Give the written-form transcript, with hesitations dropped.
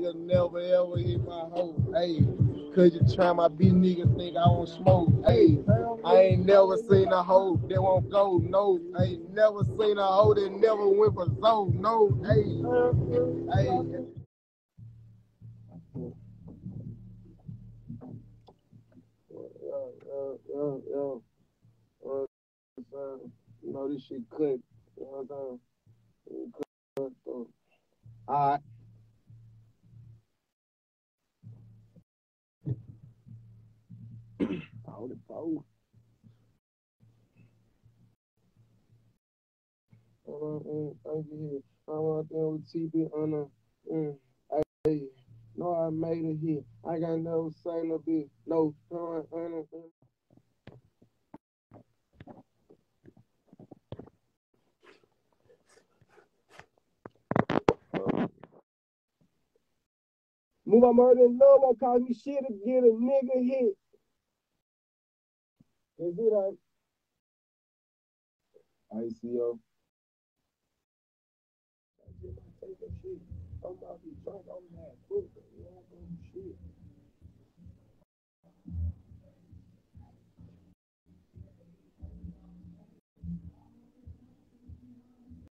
nigga never ever hit my hoe. Hey, cause you try my bitch nigga think I won't smoke. Hey, I ain't never seen a hoe that won't go. No, I ain't never seen a hoe that never went for zone. No, hey, hey. Yo. You know this shit cut. You know what I'm saying? Cut, so. All right. Hold it, bro. Thank you. I'm out there with TB on the. Hey, no, I made a hit. I got no say no bit. No, Move my murder and love won't cause me shit to get a nigga hit. Is it right? ICO. I just might take that shit. I'm about to be drunk on that book. You know, shit.